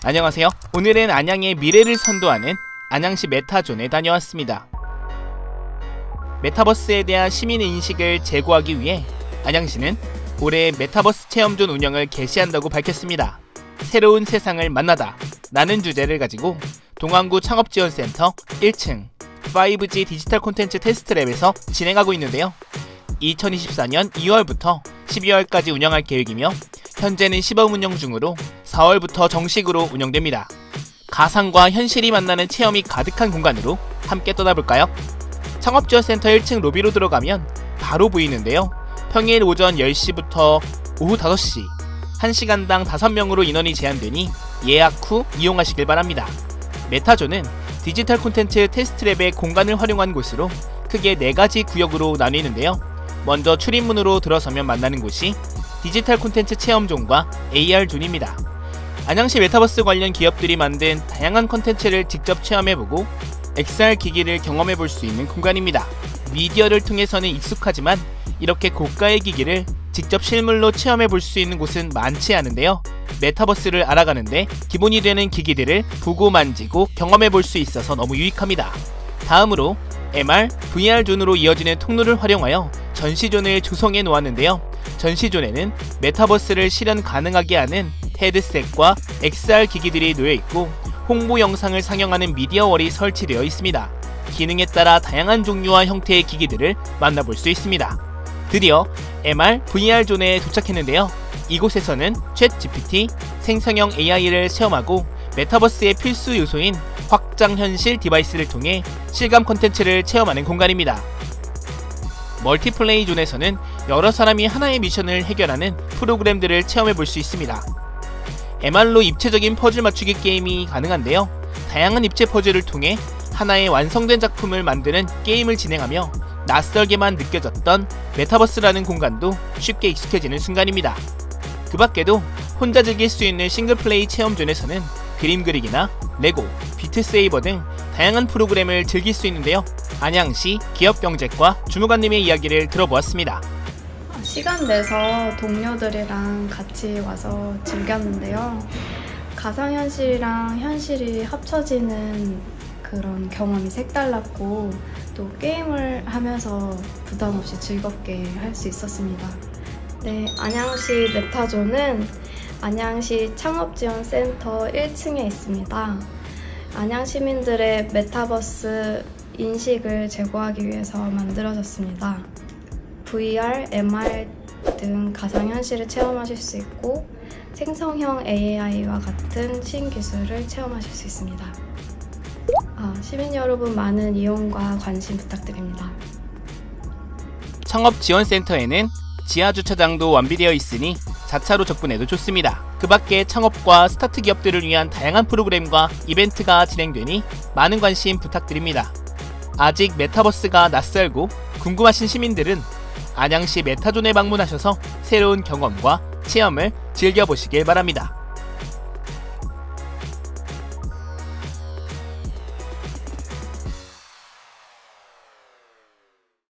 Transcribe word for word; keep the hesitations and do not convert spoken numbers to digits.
안녕하세요. 오늘은 안양의 미래를 선도하는 안양시 메타존에 다녀왔습니다. 메타버스에 대한 시민의 인식을 제고하기 위해 안양시는 올해 메타버스 체험존 운영을 개시한다고 밝혔습니다. 새로운 세상을 만나다 라는 주제를 가지고 동안구 창업지원센터 일 층 파이브지 디지털 콘텐츠 테스트랩에서 진행하고 있는데요. 이천이십사년 이월부터 십이월까지 운영할 계획이며 현재는 시범 운영 중으로 사월부터 정식으로 운영됩니다. 가상과 현실이 만나는 체험이 가득한 공간으로 함께 떠나볼까요? 창업지원센터 일 층 로비로 들어가면 바로 보이는데요. 평일 오전 열 시부터 오후 다섯 시 한 시간당 다섯 명으로 인원이 제한되니 예약 후 이용하시길 바랍니다. 메타존은 디지털 콘텐츠 테스트랩의 공간을 활용한 곳으로 크게 네 가지 구역으로 나뉘는데요. 먼저 출입문으로 들어서면 만나는 곳이 디지털 콘텐츠 체험존과 에이알존입니다. 안양시 메타버스 관련 기업들이 만든 다양한 콘텐츠를 직접 체험해보고 엑스알 기기를 경험해볼 수 있는 공간입니다. 미디어를 통해서는 익숙하지만 이렇게 고가의 기기를 직접 실물로 체험해볼 수 있는 곳은 많지 않은데요. 메타버스를 알아가는데 기본이 되는 기기들을 보고 만지고 경험해볼 수 있어서 너무 유익합니다. 다음으로 엠알, 브이알존으로 이어지는 통로를 활용하여 전시존을 조성해 놓았는데요. 전시존에는 메타버스를 실현 가능하게 하는 헤드셋과 엑스알 기기들이 놓여있고 홍보 영상을 상영하는 미디어월이 설치되어 있습니다. 기능에 따라 다양한 종류와 형태의 기기들을 만나볼 수 있습니다. 드디어 엠알, 브이알존에 도착했는데요. 이곳에서는 챗 지피티, 생성형 에이아이를 체험하고 메타버스의 필수 요소인 확장현실 디바이스를 통해 실감 콘텐츠를 체험하는 공간입니다. 멀티플레이 존에서는 여러 사람이 하나의 미션을 해결하는 프로그램들을 체험해볼 수 있습니다. 엠알로 입체적인 퍼즐 맞추기 게임이 가능한데요. 다양한 입체 퍼즐을 통해 하나의 완성된 작품을 만드는 게임을 진행하며 낯설게만 느껴졌던 메타버스라는 공간도 쉽게 익숙해지는 순간입니다. 그 밖에도 혼자 즐길 수 있는 싱글플레이 체험존에서는 그림 그리기나 레고, 비트세이버 등 다양한 프로그램을 즐길 수 있는데요. 안양시 기업경제과 주무관님의 이야기를 들어보았습니다. 시간 내서 동료들이랑 같이 와서 즐겼는데요. 가상현실이랑 현실이 합쳐지는 그런 경험이 색달랐고 또 게임을 하면서 부담없이 즐겁게 할 수 있었습니다. 네, 안양시 메타존은 안양시 창업지원센터 일 층에 있습니다. 안양 시민들의 메타버스 인식을 제고하기 위해서 만들어졌습니다. 브이알, 엠알 등 가상현실을 체험하실 수 있고 생성형 에이아이와 같은 신기술을 체험하실 수 있습니다. 아, 시민 여러분 많은 이용과 관심 부탁드립니다. 창업지원센터에는 지하주차장도 완비되어 있으니 자차로 접근해도 좋습니다. 그 밖에 창업과 스타트 기업들을 위한 다양한 프로그램과 이벤트가 진행되니 많은 관심 부탁드립니다. 아직 메타버스가 낯설고 궁금하신 시민들은 안양시 메타존에 방문하셔서 새로운 경험과 체험을 즐겨보시길 바랍니다.